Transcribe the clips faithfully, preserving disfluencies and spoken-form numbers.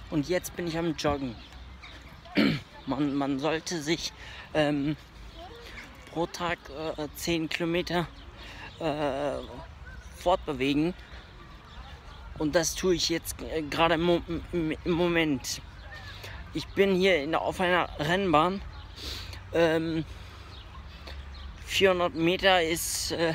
Und jetzt bin ich am Joggen. Man, man sollte sich ähm, pro Tag äh, zehn Kilometer äh, fortbewegen. Und das tue ich jetzt äh, gerade im, Mo im, im Moment. Ich bin hier in, auf einer Rennbahn. Ähm, vierhundert Meter ist äh,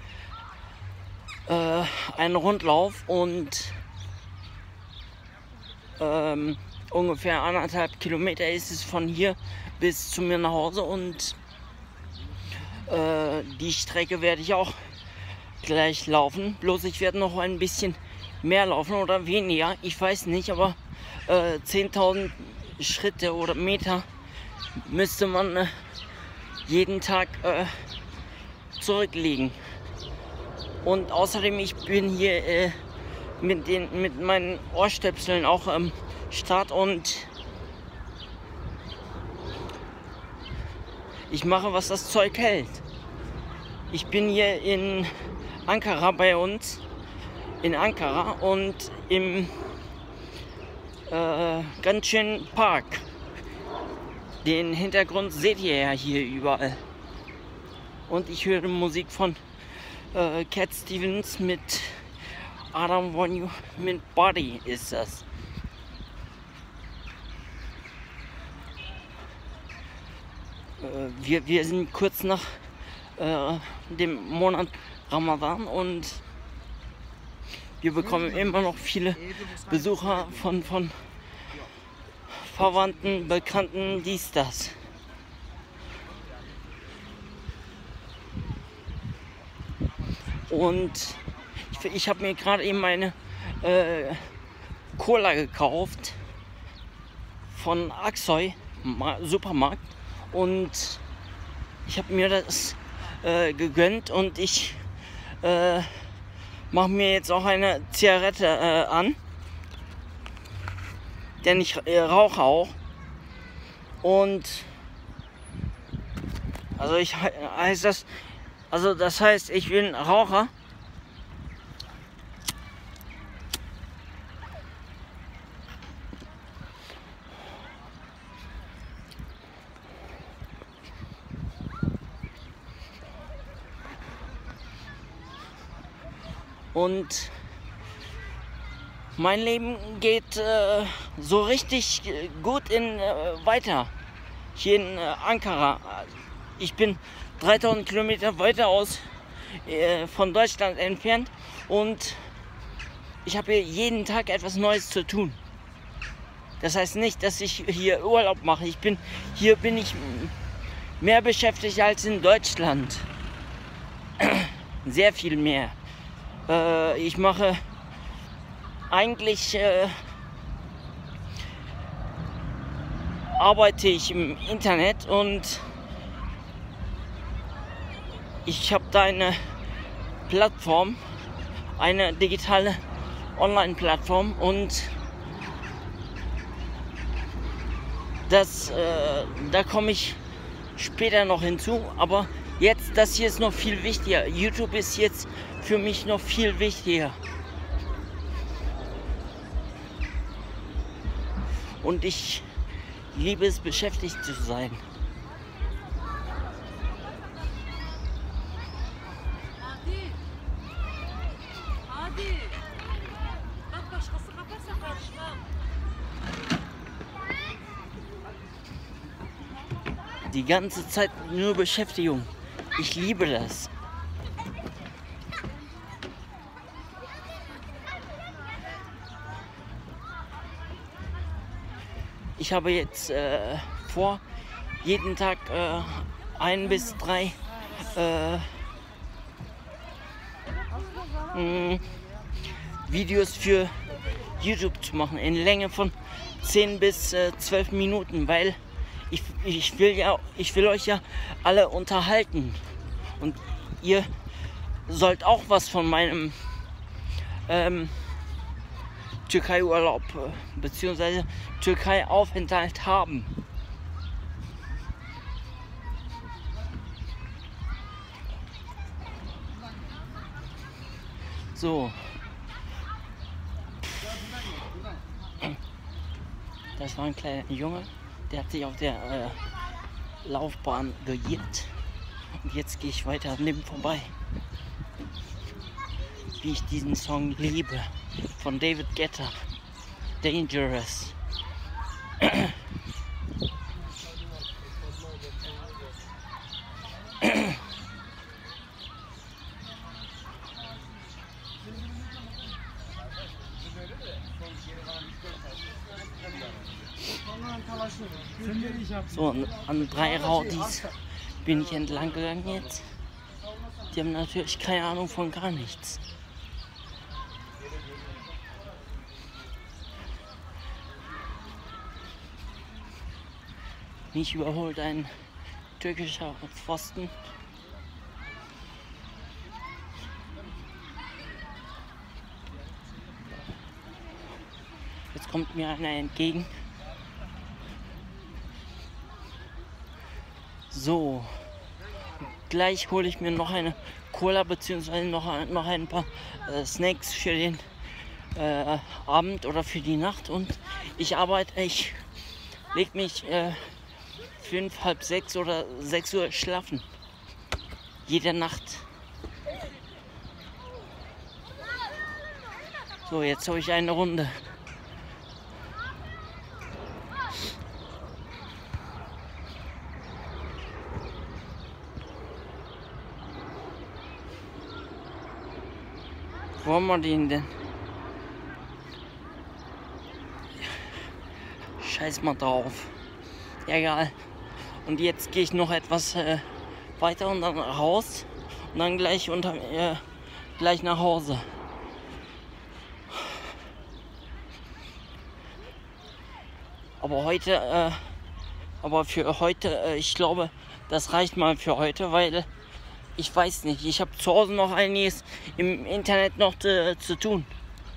äh, ein Rundlauf und ähm, ungefähr anderthalb Kilometer ist es von hier bis zu mir nach Hause, und äh, die Strecke werde ich auch gleich laufen. Bloß ich werde noch ein bisschen mehr laufen oder weniger, ich weiß nicht, aber äh, zehntausend Schritte oder Meter müsste man äh, jeden Tag äh, zurücklegen. Und außerdem, ich bin hier äh, mit, den, mit meinen Ohrstöpseln auch am Start und ich mache, was das Zeug hält. Ich bin hier in Ankara bei uns, in Ankara, und im äh, ganz schönen Park. Den Hintergrund seht ihr ja hier überall. Und ich höre Musik von äh, Cat Stevens mit I Don't Want You, mit Body ist das. Äh, wir, wir sind kurz nach äh, dem Monat Ramadan und wir bekommen immer noch viele Besucher von, von Verwandten, Bekannten, dies, das. Und ich, ich habe mir gerade eben meine äh, Cola gekauft von Aksoy Supermarkt, und ich habe mir das äh, gegönnt, und ich äh, mache mir jetzt auch eine Zigarette äh, an, denn ich äh, rauche auch. Und also ich heißt das also das heißt, ich bin Raucher. Und mein Leben geht äh, so richtig gut in äh, weiter hier in äh, Ankara. Ich bin dreitausend Kilometer weiter aus äh, von Deutschland entfernt, und ich habe hier jeden Tag etwas Neues zu tun. Das heißt nicht, dass ich hier Urlaub mache. Ich bin hier bin ich mehr beschäftigt als in Deutschland. Sehr viel mehr. Äh, ich mache eigentlich äh, arbeite ich im Internet, und ich habe da eine Plattform, eine digitale Online-Plattform, und das, äh, da komme ich später noch hinzu. Aber jetzt, das hier ist noch viel wichtiger. YouTube ist jetzt für mich noch viel wichtiger. Und ich liebe es, beschäftigt zu sein. Die ganze Zeit nur Beschäftigung. Ich liebe das. Ich habe jetzt äh, vor, jeden Tag äh, ein bis drei äh, mh, Videos für YouTube zu machen, in Länge von zehn bis zwölf Minuten, weil ich, ich will ja, ich will euch ja alle unterhalten, und ihr sollt auch was von meinem ähm, Türkei-Urlaub äh, bzw. Türkei-Aufenthalt haben. So. Das war ein kleiner Junge, der hat sich auf der äh, Laufbahn geirrt. Und jetzt gehe ich weiter an dem vorbei. Wie ich diesen Song liebe. Von David Guetta. Dangerous. So, an, an drei Rowdies bin ich entlang gegangen jetzt. Die haben natürlich keine Ahnung von gar nichts. Mich überholt ein türkischer Pfosten. Jetzt kommt mir einer entgegen. So, gleich hole ich mir noch eine Cola bzw. noch, noch ein paar äh, Snacks für den äh, Abend oder für die Nacht und ich arbeite, ich leg mich äh, fünf, halb sechs oder sechs Uhr schlafen. Jede Nacht. So, jetzt habe ich eine Runde. Wo haben wir den denn? Scheiß mal drauf. Egal. Und jetzt gehe ich noch etwas äh, weiter und dann raus und dann gleich unter äh, gleich nach Hause. Aber heute, äh, aber für heute, äh, ich glaube, das reicht mal für heute, weil ich weiß nicht, ich habe zu Hause noch einiges im Internet noch zu, zu tun.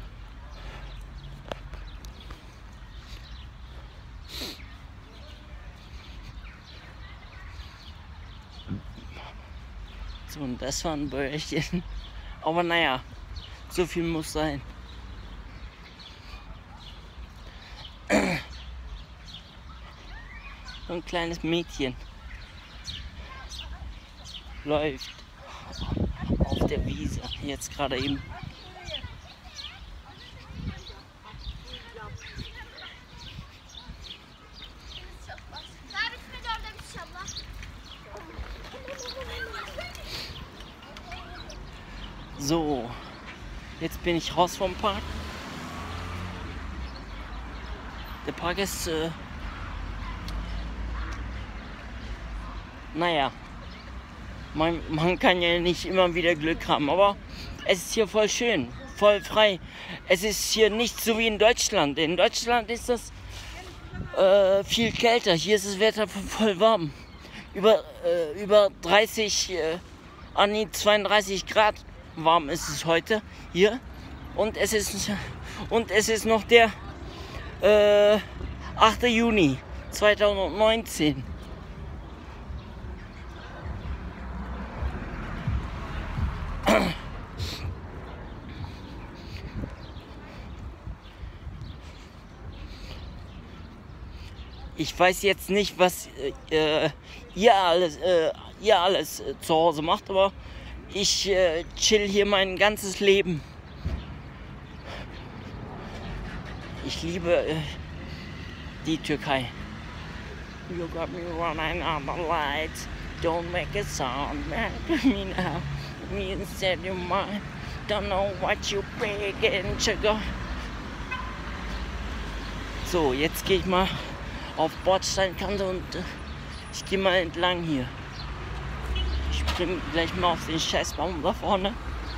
So, und das war ein Bäuerchen. Aber naja, so viel muss sein. So ein kleines Mädchen läuft auf der Wiese, jetzt gerade eben. So, jetzt bin ich raus vom Park. Der Park ist, äh, naja, man, man kann ja nicht immer wieder Glück haben, aber es ist hier voll schön, voll frei. Es ist hier nicht so wie in Deutschland. In Deutschland ist das äh, viel kälter. Hier ist das Wetter voll warm. Über, äh, über dreißig, äh, an die zweiunddreißig Grad warm ist es heute hier. Und es ist, und es ist noch der äh, achter Juni zweitausendneunzehn. Ich weiß jetzt nicht, was äh, ihr alles, äh, ihr alles äh, zu Hause macht, aber ich äh, chill hier mein ganzes Leben. Ich liebe äh, die Türkei. You got me running on the lights. Don't make a sound, man. Me now. Me instead of mine. Don't know what you begging to go. So, jetzt gehe ich mal auf Bordsteinkante und äh, ich gehe mal entlang hier. Ich springe gleich mal auf den Scheißbaum da vorne.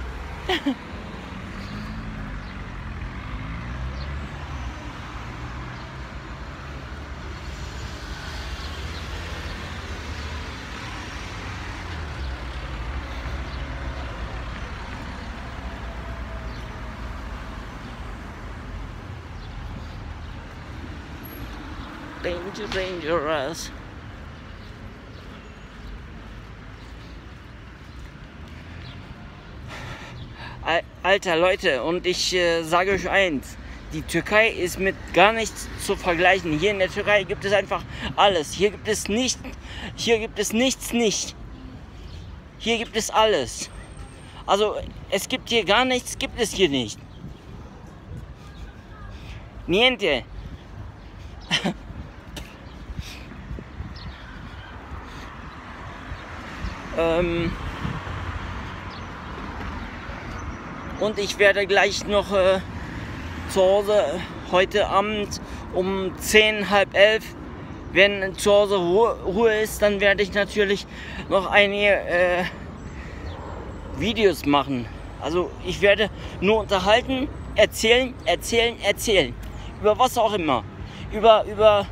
Danger, dangerous. Alter Leute, und ich äh, sage euch eins, die Türkei ist mit gar nichts zu vergleichen. Hier in der Türkei gibt es einfach alles. Hier gibt es nicht, hier gibt es nichts nicht. Hier gibt es alles. Also es gibt hier gar nichts, gibt es hier nicht. Niente. ähm, und ich werde gleich noch äh, zu Hause heute Abend um zehn, halb elf, wenn zu Hause Ruhe, Ruhe ist, dann werde ich natürlich noch einige äh, Videos machen. Also ich werde nur unterhalten, erzählen, erzählen, erzählen. Über was auch immer. Über, über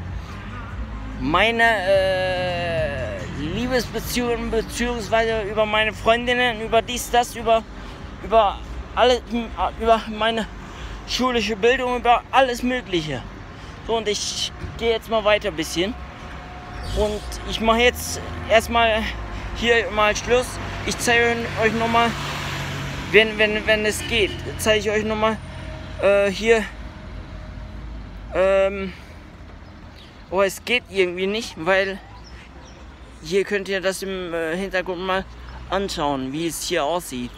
meine äh, Liebesbeziehungen, beziehungsweise über meine Freundinnen, über dies, das, über, über alles, über meine schulische Bildung, über alles Mögliche. So, und ich gehe jetzt mal weiter ein bisschen. Und ich mache jetzt erstmal hier mal Schluss. Ich zeige euch nochmal, wenn, wenn, wenn es geht, zeige ich euch nochmal äh, hier. Ähm, oh, es geht irgendwie nicht, weil hier könnt ihr das im äh, Hintergrund mal anschauen, wie es hier aussieht.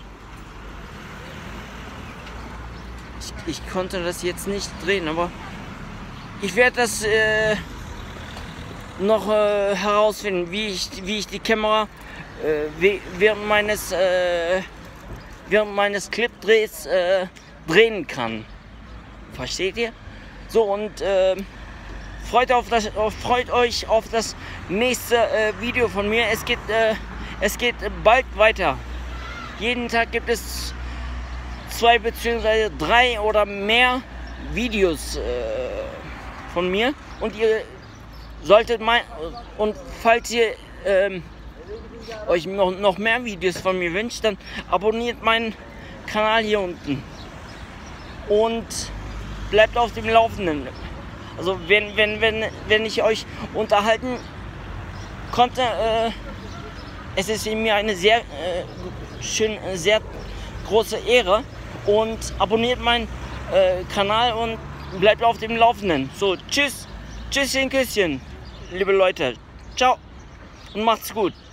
Ich, ich konnte das jetzt nicht drehen, aber ich werde das äh, noch äh, herausfinden, wie ich, wie ich die Kamera äh, während meines äh, während meines Clipdrehs äh, drehen kann. Versteht ihr? So, und äh, freut, auf das, freut euch auf das nächste äh, Video von mir. Es geht, äh, es geht bald weiter. Jeden Tag gibt es zwei beziehungsweise drei oder mehr Videos äh, von mir. Und ihr solltet mein und falls ihr ähm, euch noch, noch mehr Videos von mir wünscht, dann abonniert meinen Kanal hier unten. Und bleibt auf dem Laufenden. Also wenn, wenn, wenn, wenn ich euch unterhalten konnte, äh, es ist mir eine sehr äh, schön, sehr große Ehre. Und abonniert meinen äh, Kanal und bleibt auf dem Laufenden. So, tschüss, tschüsschen, Küsschen, liebe Leute. Ciao und macht's gut.